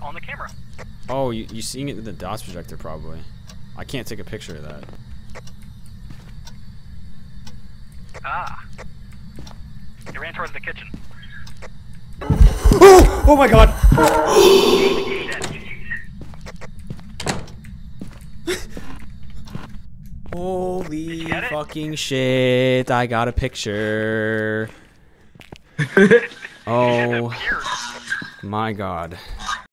on the camera. Oh, you seeing it with the DOS projector probably. I can't take a picture of that. Ah. He ran towards the kitchen. Oh! Oh my god! Holy fucking shit, I got a picture. Oh my god.